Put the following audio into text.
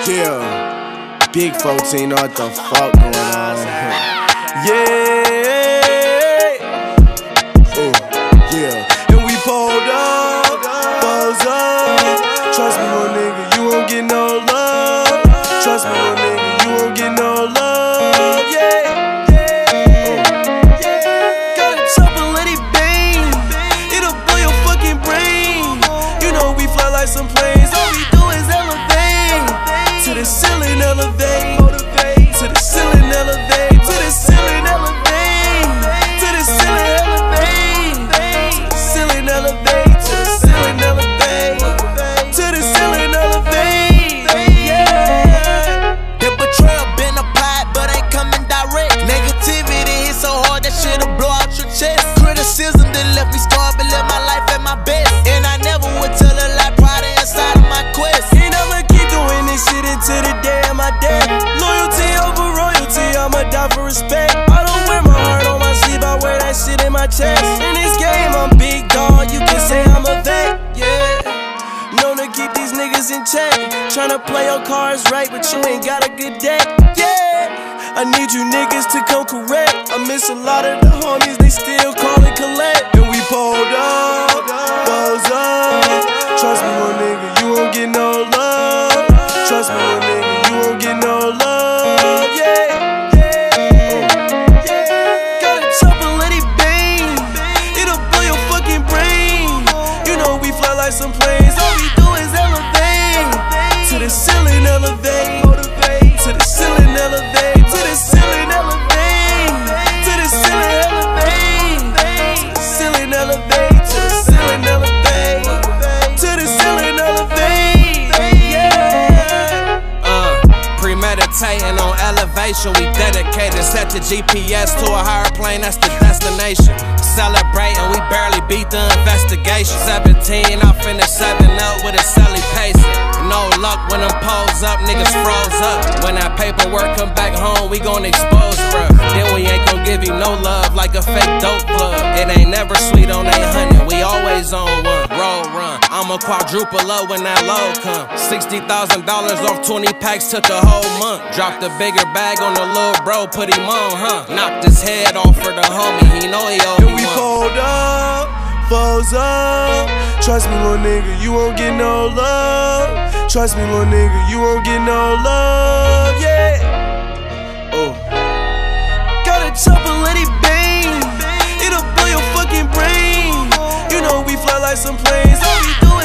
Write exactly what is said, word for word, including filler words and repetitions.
Yeah, big fourteen, know what the fuck going on. Yeah, oh, yeah, and we pulled up, balls up. Trust me, little nigga, you won't get no love. Trust me, little nigga, you won't get no love. Yeah, yeah, yeah. Got a chopper, let it bang. It'll blow your fucking brain. You know we fly like some planes. All we do is elevate to the ceiling, elevate to the ceiling, elevate to the ceiling, elevate to the ceiling, elevate to the ceiling, elevate to the ceiling, elevate to the ceiling, elevate. Yeah. The betrayal been applied, but ain't coming direct. Negativity hit so hard that shit'll blow out your chest. Criticism that left me scarred, but live my life at my best. And I never would tell a lie, pride inside of my quest. And I'ma keep doing this shit until the day of my death. Loyalty over royalty, I'ma die for respect. I don't wear my heart on my sleeve, I wear that shit in my chest. In this game, I'm big dog, you can say I'm a vet, yeah. Known to keep these niggas in check. Tryna play your cards right, but you ain't got a good deck, yeah. I need you niggas to come correct. I miss a lot of the homies, they still call it collect. And we pulled up, balls up. Trust me, little nigga, you won't get no love. Trust me, little nigga, you won't get no love. Yeah, yeah, yeah. Got a chopper, let it bang. It'll blow your fucking brain. You know we fly like some planes. All we do is elevate to the ceiling, elevate to the ceiling, elevate to the ceiling, elevate to the ceiling, elevate to the ceiling, elevate to the ceiling, elevate to the ceiling, elevate. Yeah. Uh, premeditating on elevation, we dedicated. Set the G P S to a higher plane, that's the destination. Celebrating, we barely beat the investigation. seventeen, I finished seven up with a celly pacing. No luck when them pose up, niggas froze up. When that paperwork come back home, we gon' expose, bruh. Then we ain't gon' give you no love like a fake dope plug. It ain't never sweet on eight hundred, we always on one. Roll run, I'm a quadruple up when that low come. sixty thousand dollars off twenty packs, took a whole month. Dropped a bigger bag on the little bro, put him on, huh? Knocked his head off for the homie, he know he owed me. We pulled up, foes up. Trust me, little nigga, you won't get no love. Trust me, little nigga, you won't get no love. Yeah. Oh. Got a chopper, let it bang. It'll blow your fucking brain. You know we fly like some planes. All we do